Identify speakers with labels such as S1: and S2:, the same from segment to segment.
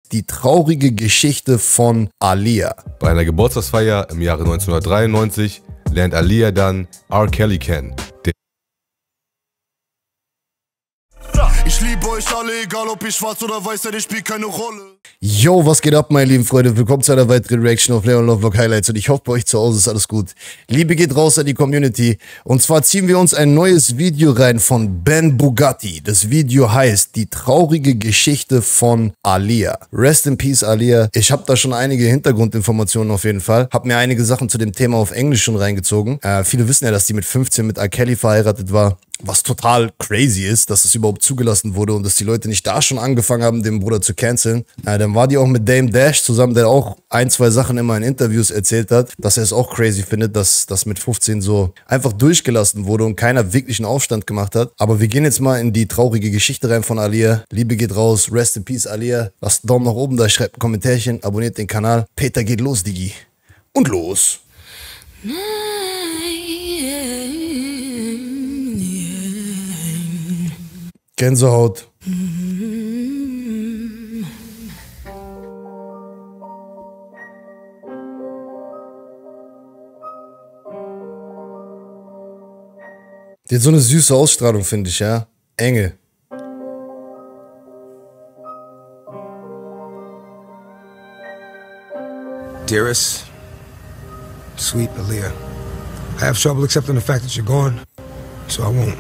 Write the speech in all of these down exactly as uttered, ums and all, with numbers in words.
S1: die traurige Geschichte von Aaliyah.
S2: Bei einer Geburtstagsfeier im Jahre neunzehnhundertdreiundneunzig lernt Aaliyah dann R. Kelly kennen.
S3: Ich liebe euch alle, egal ob ich schwarz oder weiß, denn ich spielt keine Rolle.
S1: Yo, was geht ab, meine lieben Freunde? Willkommen zu einer weiteren Reaction auf Leon Love Vlog Highlights und ich hoffe, bei euch zu Hause ist alles gut. Liebe geht raus an die Community und zwar ziehen wir uns ein neues Video rein von Ben Bugatti. Das Video heißt Die traurige Geschichte von Aaliyah. Rest in Peace, Aaliyah. Ich habe da schon einige Hintergrundinformationen auf jeden Fall. Habe mir einige Sachen zu dem Thema auf Englisch schon reingezogen. Äh, viele wissen ja, dass die mit fünfzehn mit R. Kelly verheiratet war. Was total crazy ist, dass es überhaupt zugelassen wurde und dass die Leute nicht da schon angefangen haben, den Bruder zu canceln. Äh, dann war die auch mit Dame Dash zusammen, der auch ein, zwei Sachen immer in Interviews erzählt hat, dass er es auch crazy findet, dass das mit fünfzehn so einfach durchgelassen wurde und keiner wirklich einen Aufstand gemacht hat. Aber wir gehen jetzt mal in die traurige Geschichte rein von Aaliyah. Liebe geht raus, rest in peace, Aaliyah. Lasst einen Daumen nach oben da, schreibt ein Kommentärchen, abonniert den Kanal. Peter geht los, Digi. Und los! Gänsehaut. Die hat so eine süße Ausstrahlung, finde ich, ja. Enge.
S4: Dearest, sweet Aaliyah, I have trouble accepting the fact that you're gone, so I won't.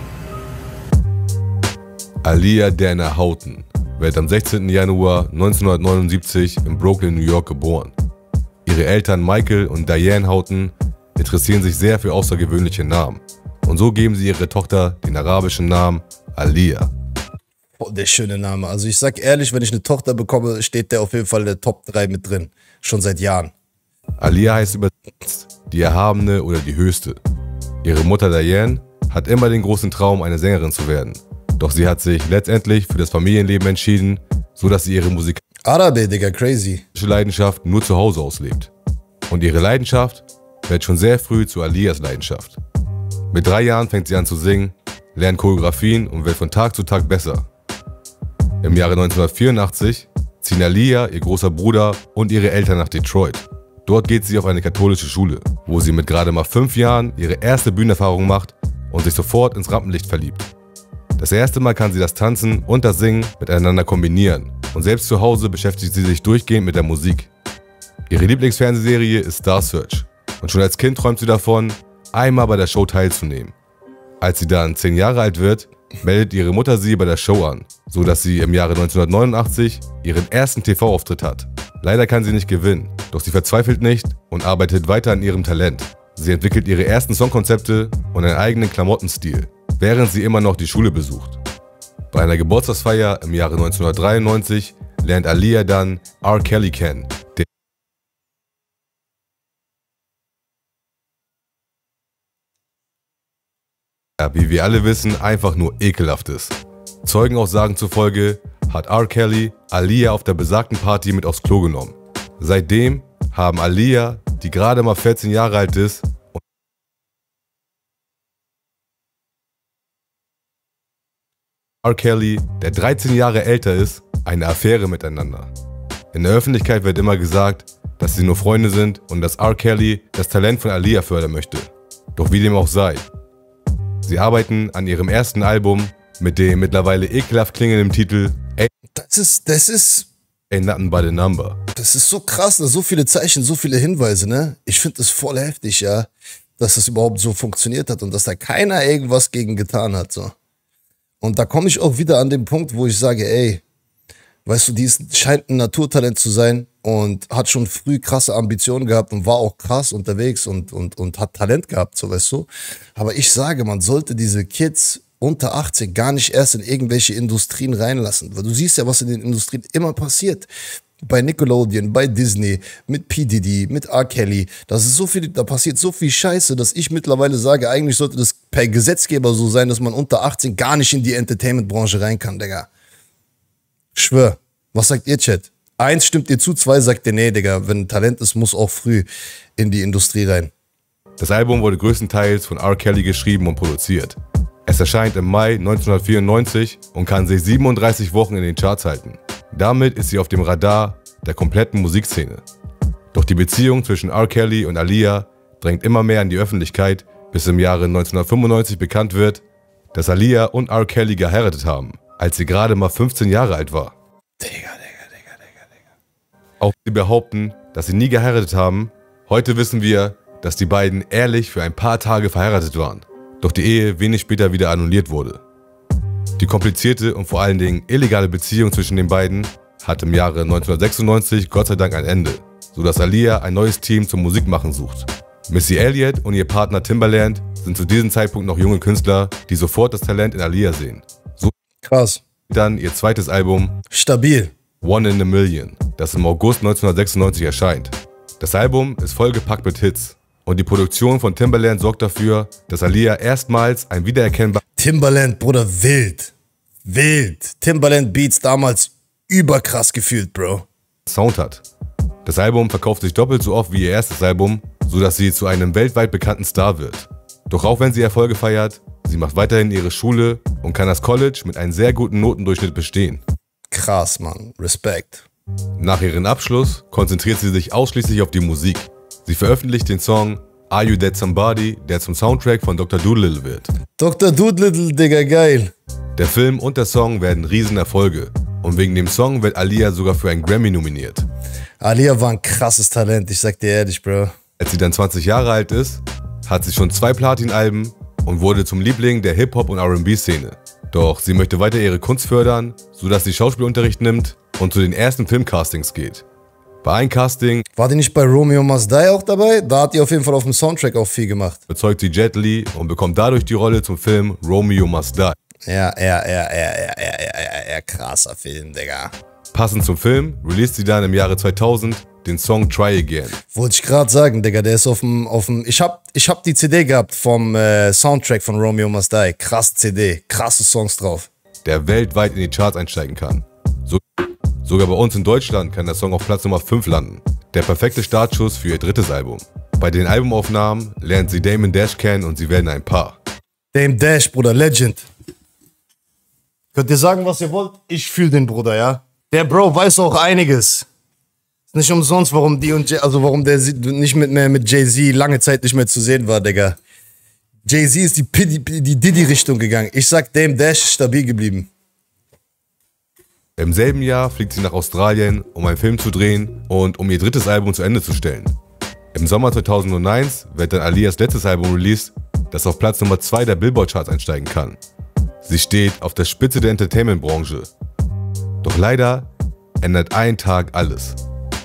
S2: Aaliyah Dana Houghton wird am sechzehnten Januar neunzehnhundertneunundsiebzig in Brooklyn, New York geboren. Ihre Eltern Michael und Diane Houghton interessieren sich sehr für außergewöhnliche Namen. Und so geben sie ihre Tochter den arabischen Namen Aaliyah.
S1: Oh, der schöne Name. Also ich sag ehrlich, wenn ich eine Tochter bekomme, steht der auf jeden Fall in der Top drei mit drin. Schon seit Jahren.
S2: Aaliyah heißt übersetzt die Erhabene oder die Höchste. Ihre Mutter Diane hat immer den großen Traum, eine Sängerin zu werden. Doch sie hat sich letztendlich für das Familienleben entschieden, so dass sie ihre musikalische
S1: Arabe, Digga, crazy.
S2: Leidenschaft nur zu Hause auslebt. Und ihre Leidenschaft wird schon sehr früh zu Aaliyahs Leidenschaft. Mit drei Jahren fängt sie an zu singen, lernt Choreografien und wird von Tag zu Tag besser. Im Jahre neunzehnhundertvierundachtzig ziehen Aaliyah, ihr großer Bruder und ihre Eltern nach Detroit. Dort geht sie auf eine katholische Schule, wo sie mit gerade mal fünf Jahren ihre erste Bühnenerfahrung macht und sich sofort ins Rampenlicht verliebt. Das erste Mal kann sie das Tanzen und das Singen miteinander kombinieren und selbst zu Hause beschäftigt sie sich durchgehend mit der Musik. Ihre Lieblingsfernsehserie ist Star Search und schon als Kind träumt sie davon, einmal bei der Show teilzunehmen. Als sie dann zehn Jahre alt wird, meldet ihre Mutter sie bei der Show an, so dass sie im Jahre neunzehnhundertneunundachtzig ihren ersten T V-Auftritt hat. Leider kann sie nicht gewinnen, doch sie verzweifelt nicht und arbeitet weiter an ihrem Talent. Sie entwickelt ihre ersten Songkonzepte und einen eigenen Klamottenstil, während sie immer noch die Schule besucht. Bei einer Geburtstagsfeier im Jahre neunzehnhundertdreiundneunzig lernt Aaliyah dann R. Kelly kennen, der, wie wir alle wissen, einfach nur ekelhaft ist. Zeugenaussagen zufolge hat R. Kelly Aaliyah auf der besagten Party mit aufs Klo genommen. Seitdem haben Aaliyah, die gerade mal vierzehn Jahre alt ist, und R. Kelly, der dreizehn Jahre älter ist, eine Affäre miteinander. In der Öffentlichkeit wird immer gesagt, dass sie nur Freunde sind und dass R. Kelly das Talent von Aaliyah fördern möchte. Doch wie dem auch sei. Sie arbeiten an ihrem ersten Album mit dem mittlerweile ekelhaft klingenden Titel
S1: Das ist, das ist,
S2: Ain't Nothing But a Number.
S1: das ist so krass, ne? So viele Zeichen, so viele Hinweise, ne? Ich finde das voll heftig, ja, dass das überhaupt so funktioniert hat und dass da keiner irgendwas gegen getan hat, so. Und da komme ich auch wieder an den Punkt, wo ich sage, ey, weißt du, die ist, scheint ein Naturtalent zu sein und hat schon früh krasse Ambitionen gehabt und war auch krass unterwegs und, und, und hat Talent gehabt, so, weißt du. Aber ich sage, man sollte diese Kids unter achtzig gar nicht erst in irgendwelche Industrien reinlassen. Weil du siehst ja, was in den Industrien immer passiert. Bei Nickelodeon, bei Disney, mit P. Diddy, mit R. Kelly. Das ist so viel, da passiert so viel Scheiße, dass ich mittlerweile sage, eigentlich sollte das per Gesetzgeber so sein, dass man unter achtzehn gar nicht in die Entertainment-Branche rein kann, Digga. Schwör. Was sagt ihr, Chat? Eins stimmt ihr zu, zwei sagt ihr, nee, Digga, wenn Talent ist, muss auch früh in die Industrie rein.
S2: Das Album wurde größtenteils von R. Kelly geschrieben und produziert. Es erscheint im Mai neunzehnhundertvierundneunzig und kann sich siebenunddreißig Wochen in den Charts halten. Damit ist sie auf dem Radar der kompletten Musikszene. Doch die Beziehung zwischen R. Kelly und Aaliyah drängt immer mehr in die Öffentlichkeit, bis im Jahre neunzehnhundertfünfundneunzig bekannt wird, dass Aaliyah und R. Kelly geheiratet haben, als sie gerade mal fünfzehn Jahre alt war.
S1: Digga, Digga, Digga, Digga, Digga.
S2: Auch sie behaupten, dass sie nie geheiratet haben. Heute wissen wir, dass die beiden ehrlich für ein paar Tage verheiratet waren, doch die Ehe wenig später wieder annulliert wurde. Die komplizierte und vor allen Dingen illegale Beziehung zwischen den beiden hat im Jahre neunzehnhundertsechsundneunzig Gott sei Dank ein Ende, sodass Aaliyah ein neues Team zum Musikmachen sucht. Missy Elliott und ihr Partner Timbaland sind zu diesem Zeitpunkt noch junge Künstler, die sofort das Talent in Aaliyah sehen. So
S1: Krass.
S2: dann ihr zweites Album
S1: Stabil.
S2: One in a Million, das im August neunzehnhundertsechsundneunzig erscheint. Das Album ist vollgepackt mit Hits und die Produktion von Timbaland sorgt dafür, dass Aaliyah erstmals ein wiedererkennbares
S1: Timbaland, Bruder, wild. Wild. Timbaland Beats damals überkrass gefühlt, Bro.
S2: Sound hat. Das Album verkauft sich doppelt so oft wie ihr erstes Album, sodass sie zu einem weltweit bekannten Star wird. Doch auch wenn sie Erfolge feiert, sie macht weiterhin ihre Schule und kann das College mit einem sehr guten Notendurchschnitt bestehen.
S1: Krass, Mann. Respekt.
S2: Nach ihrem Abschluss konzentriert sie sich ausschließlich auf die Musik. Sie veröffentlicht den Song Are You That Somebody, der zum Soundtrack von Doktor Dolittle wird.
S1: Doktor Dolittle, Digga, geil.
S2: Der Film und der Song werden Riesenerfolge und wegen dem Song wird Aaliyah sogar für einen Grammy nominiert.
S1: Aaliyah war ein krasses Talent, ich sag dir ehrlich, Bro.
S2: Als sie dann zwanzig Jahre alt ist, hat sie schon zwei Platin-Alben und wurde zum Liebling der Hip-Hop- und R and B-Szene. Doch sie möchte weiter ihre Kunst fördern, sodass sie Schauspielunterricht nimmt und zu den ersten Filmcastings geht. Bei einem Casting
S1: War die nicht bei Romeo Must Die auch dabei? Da hat die auf jeden Fall auf dem Soundtrack auch viel gemacht.
S2: überzeugt sie Jet Li und bekommt dadurch die Rolle zum Film Romeo Must Die.
S1: Ja, ja, ja, ja, ja, ja, ja, ja, ja, krasser Film, Digga.
S2: Passend zum Film released sie dann im Jahre zweitausend den Song Try Again.
S1: Wollte ich gerade sagen, Digga, der ist auf dem, auf dem, ich hab, ich hab die C D gehabt vom äh, Soundtrack von Romeo Must Die. Krass C D, krasse Songs drauf.
S2: Der weltweit in die Charts einsteigen kann. So, sogar bei uns in Deutschland kann der Song auf Platz Nummer fünf landen. Der perfekte Startschuss für ihr drittes Album. Bei den Albumaufnahmen lernt sie Damon Dash kennen und sie werden ein Paar.
S1: Dame Dash, Bruder, Legend. Könnt ihr sagen, was ihr wollt? Ich fühle den Bruder, ja. Der Bro weiß auch einiges. Ist nicht umsonst, warum die und Jay, also warum der nicht mit mehr mit Jay-Z lange Zeit nicht mehr zu sehen war, Digga. Jay-Z ist die, Piddy, die Diddy-Richtung gegangen. Ich sag, Dame Dash ist stabil geblieben.
S2: Im selben Jahr fliegt sie nach Australien, um einen Film zu drehen und um ihr drittes Album zu Ende zu stellen. Im Sommer zweitausendeins wird dann Aaliyahs letztes Album released, das auf Platz Nummer zwei der Billboard-Charts einsteigen kann. Sie steht auf der Spitze der Entertainment-Branche. Doch leider ändert ein Tag alles.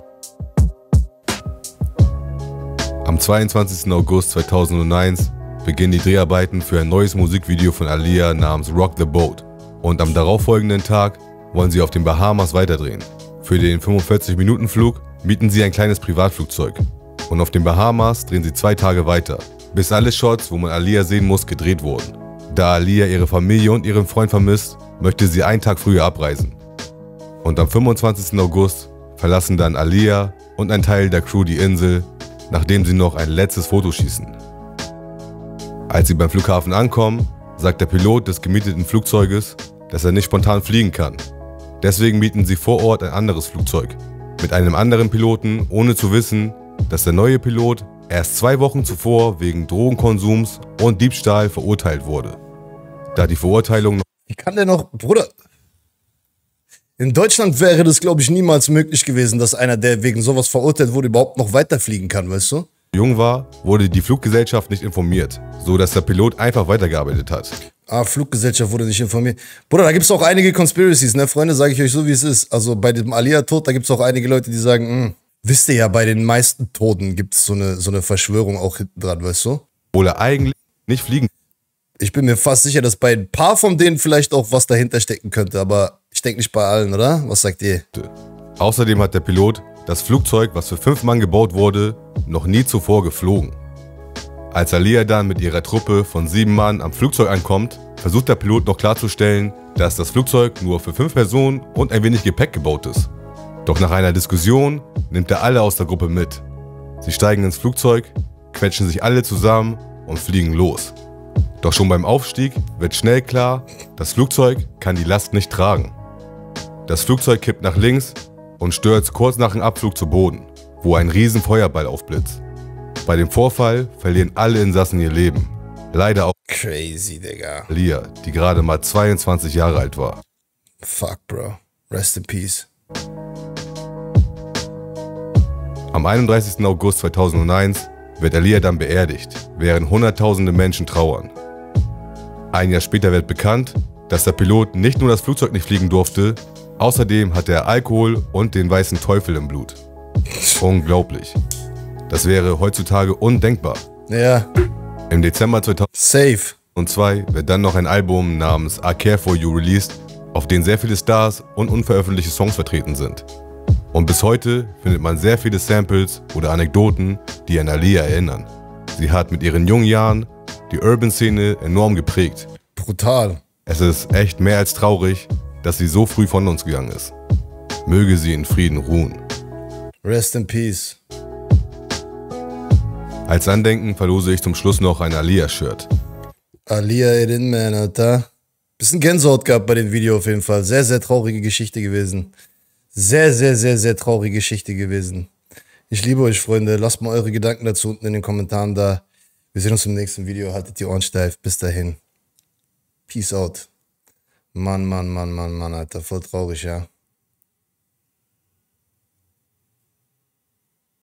S2: Am zweiundzwanzigsten August zweitausendeins beginnen die Dreharbeiten für ein neues Musikvideo von Aaliyah namens Rock the Boat. Und am darauffolgenden Tag wollen sie auf den Bahamas weiterdrehen. Für den fünfundvierzig-Minuten-Flug mieten sie ein kleines Privatflugzeug. Und auf den Bahamas drehen sie zwei Tage weiter, bis alle Shots, wo man Aaliyah sehen muss, gedreht wurden. Da Aaliyah ihre Familie und ihren Freund vermisst, möchte sie einen Tag früher abreisen. Und am fünfundzwanzigsten August verlassen dann Aaliyah und ein Teil der Crew die Insel, nachdem sie noch ein letztes Foto schießen. Als sie beim Flughafen ankommen, sagt der Pilot des gemieteten Flugzeuges, dass er nicht spontan fliegen kann. Deswegen mieten sie vor Ort ein anderes Flugzeug mit einem anderen Piloten, ohne zu wissen, dass der neue Pilot erst zwei Wochen zuvor wegen Drogenkonsums und Diebstahl verurteilt wurde. Da die Verurteilung noch
S1: Wie kann der noch, Bruder? In Deutschland wäre das, glaube ich, niemals möglich gewesen, dass einer, der wegen sowas verurteilt wurde, überhaupt noch weiterfliegen kann, weißt du?
S2: jung war, wurde die Fluggesellschaft nicht informiert, so dass der Pilot einfach weitergearbeitet hat.
S1: Ah, Fluggesellschaft wurde nicht informiert. Bruder, da gibt es auch einige Conspiracies, ne, Freunde, sage ich euch so, wie es ist. Also bei dem Aaliyah-Tod, da gibt es auch einige Leute, die sagen, mh, wisst ihr ja, bei den meisten Toten gibt es so eine, so eine Verschwörung auch hinten dran, weißt du?
S2: Obwohl er eigentlich nicht fliegen
S1: Ich bin mir fast sicher, dass bei ein paar von denen vielleicht auch was dahinter stecken könnte, aber ich denke nicht bei allen, oder? Was sagt ihr?
S2: konnte. Außerdem hat der Pilot das Flugzeug, was für fünf Mann gebaut wurde, noch nie zuvor geflogen. Als Aaliyah dann mit ihrer Truppe von sieben Mann am Flugzeug ankommt, versucht der Pilot noch klarzustellen, dass das Flugzeug nur für fünf Personen und ein wenig Gepäck gebaut ist. Doch nach einer Diskussion nimmt er alle aus der Gruppe mit. Sie steigen ins Flugzeug, quetschen sich alle zusammen und fliegen los. Doch schon beim Aufstieg wird schnell klar, das Flugzeug kann die Last nicht tragen. Das Flugzeug kippt nach links und stürzt kurz nach dem Abflug zu Boden, wo ein riesen Feuerball aufblitzt. Bei dem Vorfall verlieren alle Insassen ihr Leben. Leider auch
S1: Crazy, Digga.
S2: Alia, die gerade mal zweiundzwanzig Jahre alt war.
S1: Fuck, Bro. Rest in peace.
S2: Am einunddreißigsten August zweitausendeins wird Alia dann beerdigt, während hunderttausende Menschen trauern. Ein Jahr später wird bekannt, dass der Pilot nicht nur das Flugzeug nicht fliegen durfte, außerdem hatte er Alkohol und den weißen Teufel im Blut. Unglaublich. Das wäre heutzutage undenkbar.
S1: Ja.
S2: Im Dezember zweitausendzwei
S1: Safe.
S2: wird dann noch ein Album namens I Care For You released, auf dem sehr viele Stars und unveröffentlichte Songs vertreten sind. Und bis heute findet man sehr viele Samples oder Anekdoten, die an Alia erinnern. Sie hat mit ihren jungen Jahren die Urban-Szene enorm geprägt.
S1: Brutal.
S2: Es ist echt mehr als traurig, dass sie so früh von uns gegangen ist. Möge sie in Frieden ruhen.
S1: Rest in peace.
S2: Als Andenken verlose ich zum Schluss noch ein Alia-Shirt.
S1: Alia Erin, man, Alter. Bisschen Gänsehaut gehabt bei dem Video auf jeden Fall. Sehr, sehr traurige Geschichte gewesen. Sehr, sehr, sehr, sehr traurige Geschichte gewesen. Ich liebe euch, Freunde. Lasst mal eure Gedanken dazu unten in den Kommentaren da. Wir sehen uns im nächsten Video. Haltet die Ohren steif. Bis dahin. Peace out. Mann, Mann, Mann, Mann, Mann, Alter. Voll traurig, ja.